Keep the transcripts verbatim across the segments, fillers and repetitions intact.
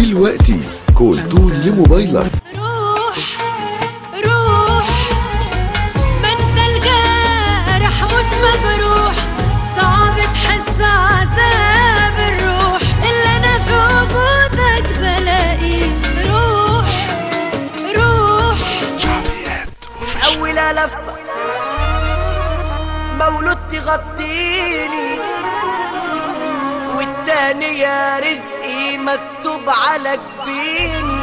دلوقتي كولتون لموبايلك. روح روح ما انت الجارح مش مجروح، صعب تحس عذاب الروح اللي انا في وجودك بلاقيه. روح روح شعبيات أول لفة مولود تغطيني، والتانية رزقي مكتوب على جبيني،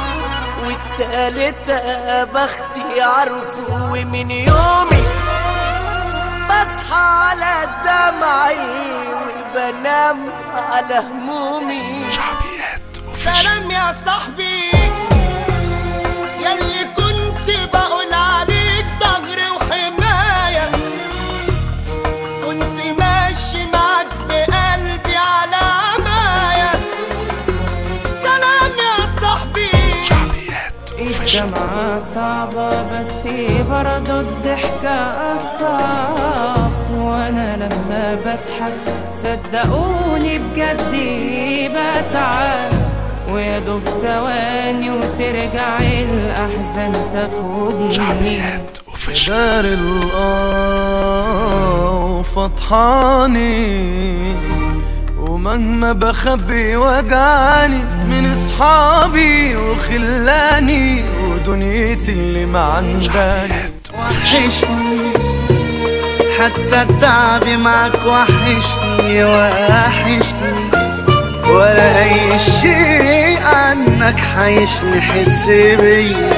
والتالتة بختي عارفه ومن يومي بصحى على دمعي وبنام على همومي. شعبيات سلام يا صاحبي ياللي كنت بقول عليك ضهر وحماية، كنت ماشي معاك بقلبي على عماية. سلام يا صاحبي. شعبيات الجامعة صعبة بس برضه الضحكة أصعب، وأنا لما بضحك صدقوني بجد بتعب، ويا دوب ثواني وترجع الأحزان تاخدني. شعبيات دار الآه فطحاني، ومهما بخبي وجعاني من اصحابي وخلاني ودنيتي اللي ما عنداني. وحشني حتى التعب معك، وحشني وحشني ولا اي شيء عنك حيشني. حس بيا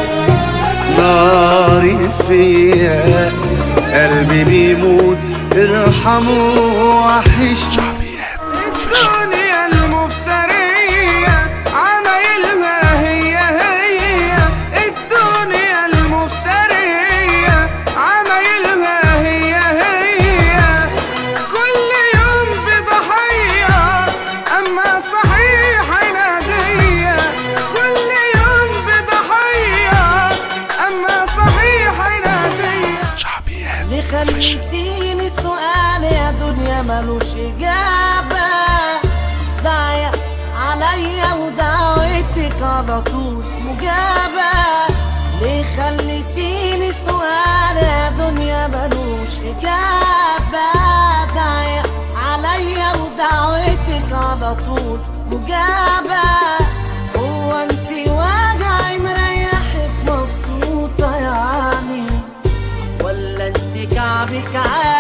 ناري فيا قلبي بيموت ارحموا. وحشني الدنيا المفترية عمايلها هي هي، الدنيا المفترية عمايلها هي هي، كل يوم بضحية أما صحيح عنادية، كل يوم بضحية أما صحيح عنادية. شعبيات ليه خليتيني سؤال يا دنيا ملوش إجابة، ضايع عليا ودعوتك على طول مجابة. ليه خليتيني سؤال يا دنيا ملوش إجابة، ضايع عليا ودعوتك على طول مجابة. هو انتي وجعي مريحك مبسوطة يعني، ولا انتي كعبك عالي